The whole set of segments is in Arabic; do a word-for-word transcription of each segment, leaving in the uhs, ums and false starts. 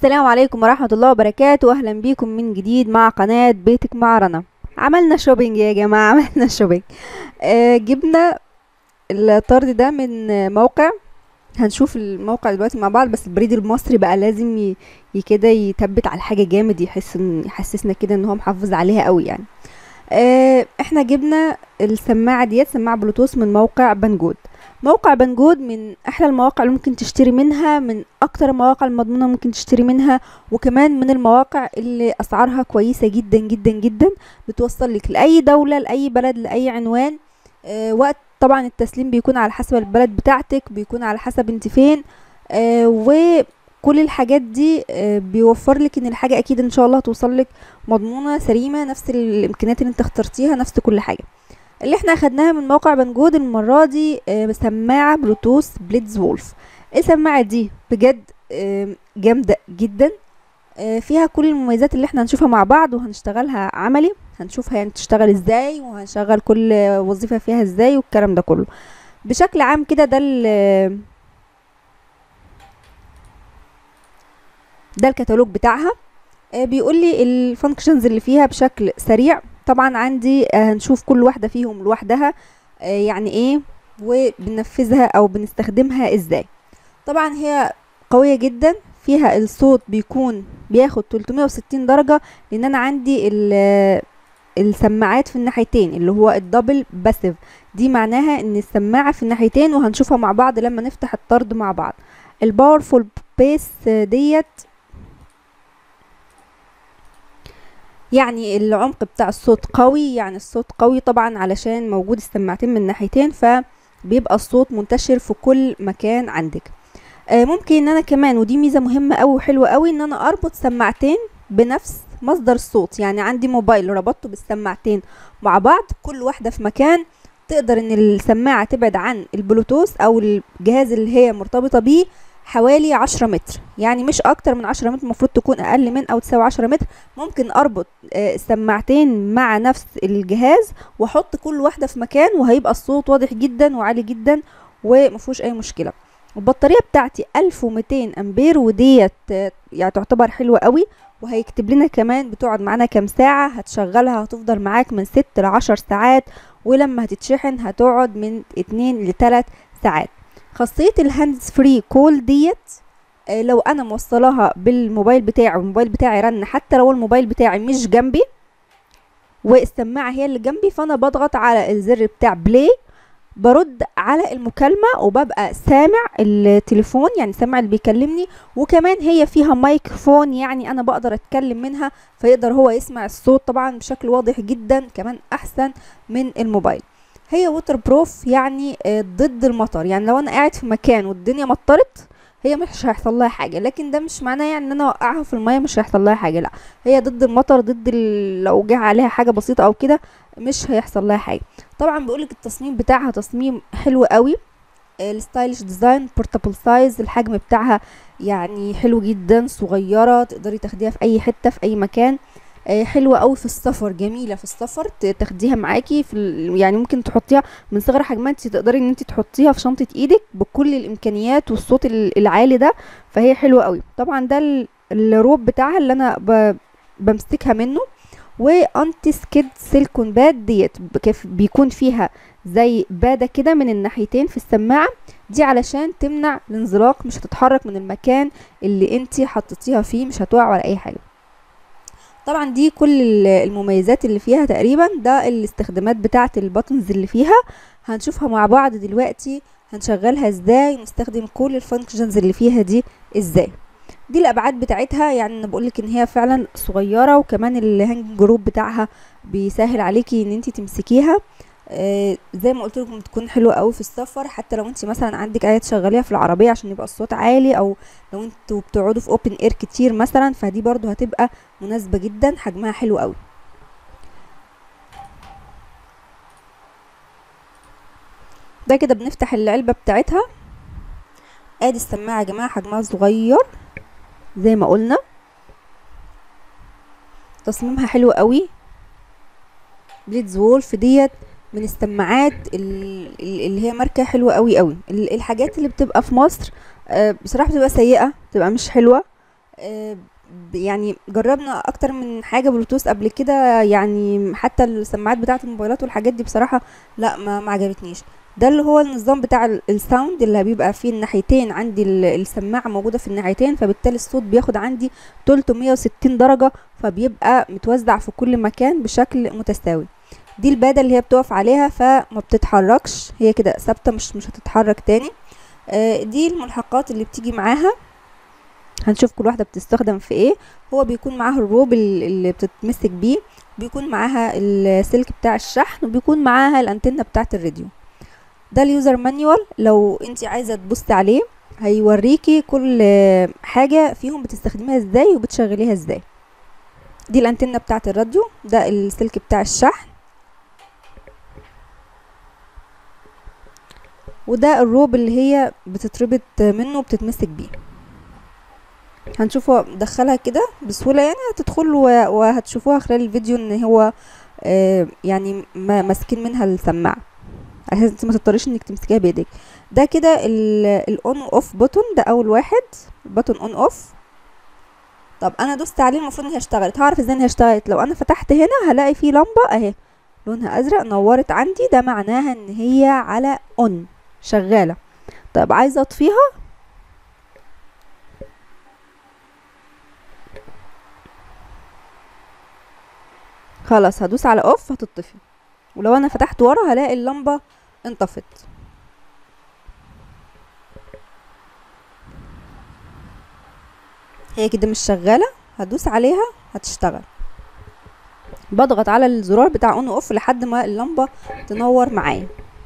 السلام عليكم ورحمة الله وبركاته. أهلا بيكم من جديد مع قناة بيتك مع رنا. عملنا شوبينج يا جماعة، عملنا شوبينج. آه جبنا الطرد ده من موقع، هنشوف الموقع دلوقتي مع بعض. بس البريد المصري بقى لازم ي- ي- كده يثبت على الحاجة جامد، يحس إن- يحسسنا كده ان هو محافظ عليها قوي يعني. آه احنا جبنا السماعة ديت، سماعة بلوتوث من موقع بنجود. موقع بنجود من احلى المواقع اللي ممكن تشتري منها، من اكتر المواقع المضمونة ممكن تشتري منها، وكمان من المواقع اللي اسعارها كويسة جدا جدا جدا. بتوصل لك لاي دولة، لاي بلد، لاي عنوان. آه وقت طبعا التسليم بيكون على حسب البلد بتاعتك، بيكون على حسب انت فين. آه وكل الحاجات دي آه بيوفر لك ان الحاجة اكيد ان شاء الله توصل لك مضمونة سليمة، نفس الامكانيات اللي انت اخترتيها، نفس كل حاجة. اللي احنا اخدناها من موقع بنجود المرة دي آه، سماعة بلوتوث بليدز وولف. السماعة دي بجد آه، جامدة جدا. آه، فيها كل المميزات اللي احنا هنشوفها مع بعض، وهنشتغلها عملي، هنشوفها يعني تشتغل ازاي، وهنشغل كل وظيفة فيها ازاي، والكلام ده كله بشكل عام كده. ده ال- ده الكتالوج بتاعها. آه، بيقول لي الفانكشنز اللي فيها بشكل سريع. طبعا عندي آه، هنشوف كل واحدة فيهم لوحدها آه، يعني ايه، وبننفذها او بنستخدمها ازاي. طبعا هي قوية جدا، فيها الصوت بيكون بياخد ثلاثمية وستين درجة، لان انا عندي ال- السماعات في الناحيتين اللي هو الدبل باسيف. دي معناها ان السماعة في الناحيتين، وهنشوفها مع بعض لما نفتح الطرد مع بعض. الباورفول بيس ديت يعني العمق بتاع الصوت قوي، يعني الصوت قوي طبعا علشان موجود السماعتين من ناحيتين، فبيبقى الصوت منتشر في كل مكان عندك. آه ممكن ان انا كمان، ودي ميزة مهمة اوي وحلوة اوي، ان انا اربط سماعتين بنفس مصدر الصوت. يعني عندي موبايل ربطته بالسماعتين مع بعض، كل واحدة في مكان. تقدر ان السماعة تبعد عن البلوتوث او الجهاز اللي هي مرتبطة بيه حوالي عشرة متر، يعني مش اكتر من عشرة متر، المفروض تكون اقل من او تساوي عشرة متر. ممكن اربط آه، السماعتين مع نفس الجهاز، واحط كل واحدة في مكان، وهيبقى الصوت واضح جدا وعالي جدا ومفيهوش اي مشكلة. البطارية بتاعتي ألف ومتين امبير، وديت آه، يعني تعتبر حلوة قوي. وهيكتب لنا كمان بتقعد معانا كام ساعة، هتشغلها هتفضل معاك من ست لعشر ساعات، ولما هتتشحن هتقعد من اتنين لتلات ساعات. خاصية الهاندز فري كول ديت، آه، لو انا موصلاها بالموبايل بتاعي والموبايل بتاعي رن، حتى لو الموبايل بتاعي مش جنبي والسماعة هي اللي جنبي، فانا بضغط على الزر بتاع بلاي، برد على المكالمة وببقى سامع التليفون، يعني سامع اللي بيكلمني. وكمان هي فيها مايكروفون، يعني انا بقدر اتكلم منها، فيقدر هو يسمع الصوت طبعا بشكل واضح جدا، كمان احسن من الموبايل. هي ووتر بروف، يعني آه، ضد المطر. يعني لو انا قاعد في مكان والدنيا مطرت، هي مش هيحصل لها حاجه. لكن ده مش معناه يعني ان انا اوقعها في الميه مش هيحصل لها حاجه، لا. هي ضد المطر، ضد ال- لو جه عليها حاجه بسيطه او كده مش هيحصل لها حاجه. طبعا بيقولك التصميم بتاعها تصميم حلو قوي، الستايلش ديزاين، بورتابل سايز، الحجم بتاعها يعني حلو جدا، صغيره تقدري تاخديها في اي حته في اي مكان. آه، حلوه قوي في السفر، جميله في السفر، ت- تاخديها معاكي في ال... يعني ممكن تحطيها من صغر حجمها، انت تقدري ان انت تحطيها في شنطه ايدك بكل الامكانيات والصوت ال- العالي ده. فهي حلوه قوي. طبعا ده ال- الروب بتاعها اللي انا ب... بمسكها منه. وانتي سكيد سيليكون باد ديت بكف- بيكون فيها زي بادة كده من الناحيتين في السماعة، دي علشان تمنع الانزلاق، مش هتتحرك من المكان اللي انتي حطيتيها فيه، مش هتوقع ولا اي حاجة. طبعا دي كل ال- المميزات اللي فيها تقريبا. ده الاستخدامات بتاعة الباتنز اللي فيها، هنشوفها مع بعض دلوقتي، هنشغلها ازاي، ونستخدم كل الفانكشنز اللي فيها دي ازاي. دي الابعاد بتاعتها، يعني انا بقولك ان هي فعلا صغيره، وكمان الهانج جروب بتاعها بيسهل عليكي ان انت تمسكيها. آه زي ما قلت لكم بتكون حلوه قوي في السفر، حتى لو انت مثلا عندك ايه تشغليها في العربيه عشان يبقى الصوت عالي، او لو انتوا بتقعدوا في اوبن اير كتير مثلا، فدي برضو هتبقى مناسبه جدا، حجمها حلو قوي. ده كده بنفتح العلبه بتاعتها. ادي السماعه يا جماعه، حجمها صغير زي ما قلنا، تصميمها حلو قوي. بليدز وولف ديت من السماعات ال- ال- اللي هي ماركة حلوة قوي قوي. ال- الحاجات اللي بتبقى في مصر آه، بصراحة بتبقى سيئة، بتبقى مش حلوة. آه، ب- يعني جربنا اكتر من حاجه بلوتوث قبل كده، يعني حتى السماعات بتاعه الموبايلات والحاجات دي بصراحه لا ما ما عجبتنيش. ده اللي هو النظام بتاع ال- الساوند اللي بيبقى فيه الناحيتين عندي، ال- السماعه موجوده في الناحيتين، فبالتالي الصوت بياخد عندي تلتمية وستين درجه، فبيبقى متوزع في كل مكان بشكل متساوي. دي البادة اللي هي بتقف عليها فما بتتحركش، هي كده ثابته، مش مش هتتحرك تاني. آه، دي الملحقات اللي بتيجي معاها، هنشوف كل واحدة بتستخدم في ايه. هو بيكون معاها الروب ال- اللي بتتمسك بيه، بيكون معاها السلك بتاع الشحن، وبيكون معاها الانتنة بتاعة الراديو. ده اليوزر مانيوال، لو انت عايزة تبصي عليه هيوريكي كل آه، حاجة فيهم بتستخدميها ازاي وبتشغليها ازاي. دي الانتنة بتاعة الراديو، ده السلك بتاع الشحن، وده الروب اللي هي بتتربط منه وبتتمسك بيه. هنشوفه دخلها كده بسهولة، يعني هتدخلوا و- وهتشوفوها خلال الفيديو ان هو آه يعني ما- ماسكين منها السماعة، عشان انت ما تضطريش انك تمسكيها بايدك. ده كده الاون اوف بوتون، ده اول واحد بوتون اون اوف. طب انا دوست عليه المفروض ان هي اشتغلت. هعرف ازاي ان هي اشتغلت؟ لو انا فتحت هنا هلاقي في لمبة اهي لونها ازرق نورت عندي، ده معناها ان هي على اون، شغالة. طب عايزة اطفيها، خلاص هدوس على اوف هتطفي، ولو انا فتحت ورا هلاقي اللمبة انطفت. هي كده مش شغالة، هدوس عليها هتشتغل. بضغط على الزرار بتاع اون اوف لحد ما اللمبة تنور معايا.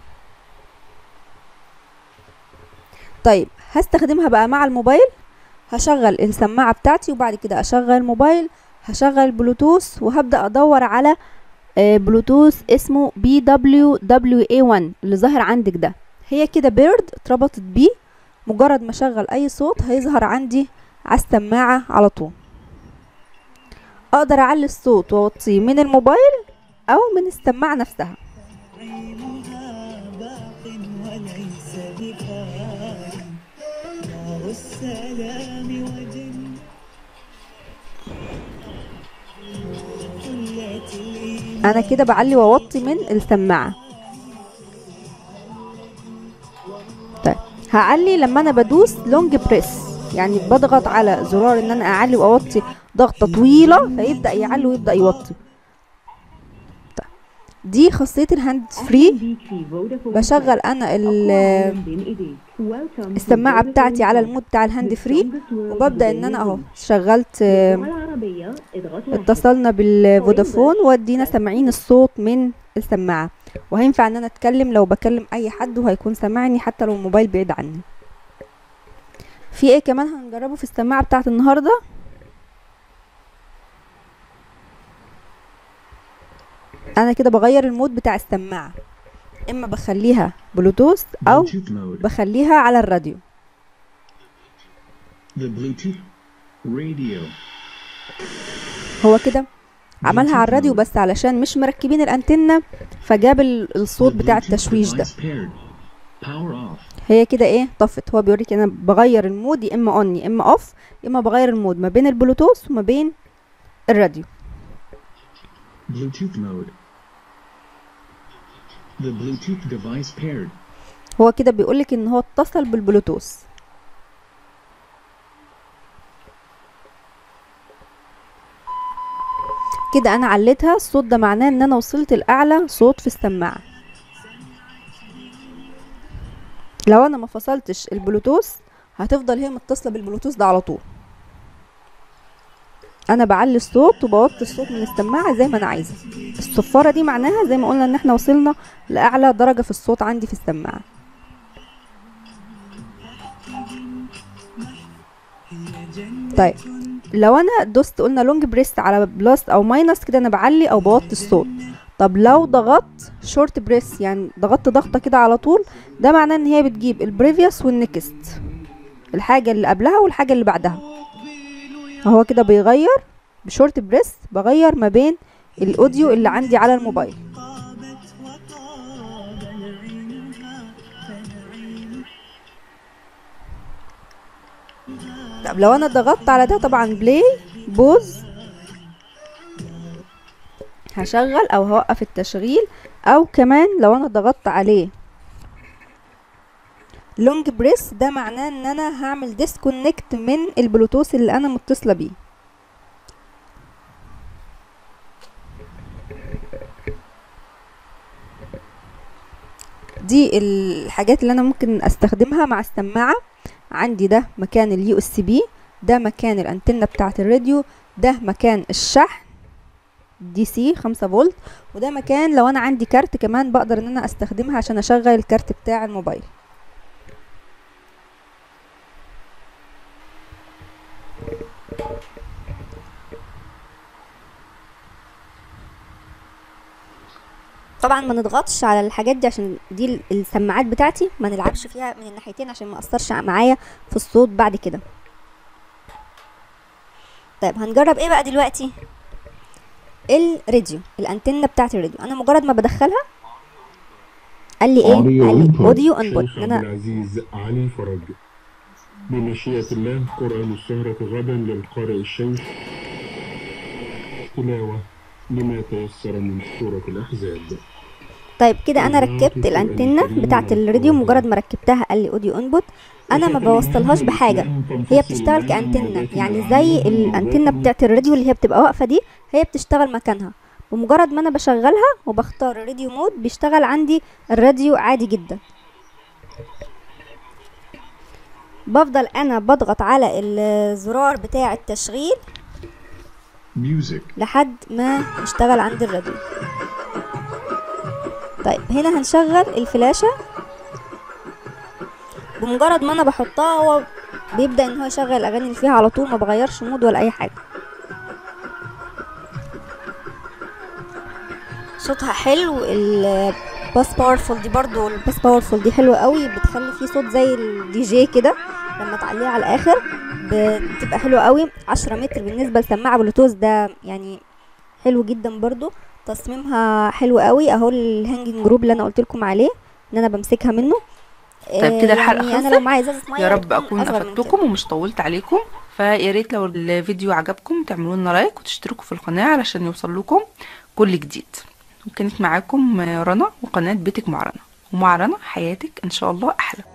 طيب هستخدمها بقى مع الموبايل، هشغل السماعة بتاعتي وبعد كده اشغل الموبايل، هشغل بلوتوث وهبدأ ادور على آه، بلوتوث اسمه بي دبليو دبليو اي واحد اللي ظاهر عندك ده. هي كده بيرد اتربطت بيه، مجرد ما اشغل اي صوت هيظهر عندي على السماعة على طول. اقدر اعلي الصوت واوطيه من الموبايل او من السماعة نفسها. نعيمها باق وليس بفانٍ، نار السلام وجنة الإيمان. انا كده بعلي واوطي من السماعة. طيب هعلي لما انا بدوس لونج بريس، يعني بضغط على زرار ان انا اعلي واوطي ضغطة طويلة فيبدأ يعلي ويبدأ يوطي. طيب دي خاصية الهاند فري، بشغل انا السماعة بتاعتي على المود بتاع الهاند فري، وببدأ ان انا اهو شغلت، اتصلنا بالفودافون ودينا سامعين الصوت من السماعة، وهينفع ان انا اتكلم لو بكلم اي حد وهيكون سامعني حتى لو الموبايل بعيد عني. في ايه كمان هنجربه في السماعة بتاعت النهاردة؟ انا كده بغير المود بتاع السماعة، اما بخليها بلوتوث او Bluetooth mode. بخليها على الراديو. The Bluetooth radio. هو كده عملها على Bluetooth الراديو mode. بس علشان مش مركبين الانتنة فجاب ال- الصوت The بتاع Bluetooth التشويش ده. device paired. Power off. هي كده ايه طفت. هو بيوريك انا بغير المود يا اما اون يا اما اوف، يا اما بغير المود ما بين البلوتوث وما بين الراديو. Bluetooth mode. The Bluetooth device paired. هو كده بيقولك ان هو اتصل بالبلوتوث. كده انا عليتها، الصوت ده معناه ان انا وصلت لاعلى صوت في السماعة. لو انا ما فصلتش البلوتوث هتفضل هي متصلة بالبلوتوث ده على طول. انا بعلي الصوت وبوطي الصوت من السماعة زي ما انا عايزة. الصفارة دي معناها زي ما قلنا ان احنا وصلنا لاعلى درجة في الصوت عندي في السماعة. طيب لو انا دوست قلنا لونج بريس على بلس او ماينس كده انا بعلي او بوطي الصوت. طب لو ضغطت شورت بريس يعني ضغطت ضغطة كده على طول، ده معناه ان هي بتجيب البريفيوس والنكست، الحاجة اللي قبلها والحاجة اللي بعدها. هو كده بيغير بشورت بريس، بغير ما بين الاوديو اللي عندي على الموبايل. طب لو انا ضغطت على ده طبعا بلاي بوز هشغل او هوقف التشغيل، او كمان لو انا ضغطت عليه لونج بريس ده معناه ان انا هعمل ديسكونكت من البلوتوث اللي انا متصله بيه. دي الحاجات اللي انا ممكن استخدمها مع السماعه. عندي ده مكان اليو اس بي، ده مكان الانتنه بتاعه الراديو، ده مكان الشحن دي سي خمسة فولت، وده مكان لو انا عندي كارت كمان بقدر ان انا استخدمها عشان اشغل الكارت بتاع الموبايل. طبعا ما نضغطش على الحاجات دي عشان دي السماعات بتاعتي، ما نلعبش فيها من الناحيتين عشان ما اثرش معايا في الصوت بعد كده. طيب هنجرب ايه بقى دلوقتي؟ الراديو، الانتنه بتاعت الراديو. انا مجرد ما بدخلها قال لي ايه؟ قال لي اوديو انبوت. شيخ عبد العزيز علي فرج. بمشيئة الله قرآن السهرة غدا للقارئ الشيخ، تلاوة لما تيسر من سورة الأحزاب. طيب كده انا ركبت الانتنه بتاعت الراديو. مجرد ما ركبتها قال لي اوديو انبوت. انا ما بوصلهاش بحاجه، هي بتشتغل كانتنه، يعني زي الانتنه بتاعت الراديو اللي هي بتبقى واقفه دي، هي بتشتغل مكانها. بمجرد ما انا بشغلها وبختار راديو مود بيشتغل عندي الراديو عادي جدا. بفضل انا بضغط على الزرار بتاع التشغيل Music. لحد ما يشتغل عندي الراديو. طيب هنا هنشغل الفلاشة. بمجرد ما انا بحطها هو بيبدأ ان هو يشغل الاغاني اللي فيها على طول، ما بغيرش مود ولا اي حاجة. صوتها حلو. الباس باورفول دي برضو، الباس باورفول دي حلوة قوي، بتخلي فيه صوت زي الدي جي كده لما تعليه على الاخر بتبقى حلوة قوي. عشرة متر بالنسبة لسماعة بلوتوث ده يعني حلو جدا. برضو تصميمها حلو قوي. اهو الهانجنج جروب اللي انا قلت لكم عليه ان انا بمسكها منه. طيب كده الحلقه يعني انا خلصت. لو معايا ازازه ميه يا رب تكون اكون أصغر من افدتكم كده. ومش طولت عليكم، فيا ريت لو الفيديو عجبكم تعملوا لنا لايك وتشتركوا في القناه علشان يوصل لكم كل جديد. وكانت معاكم رنا وقناه بيتك مع رنا، ومع رنا حياتك ان شاء الله احلى.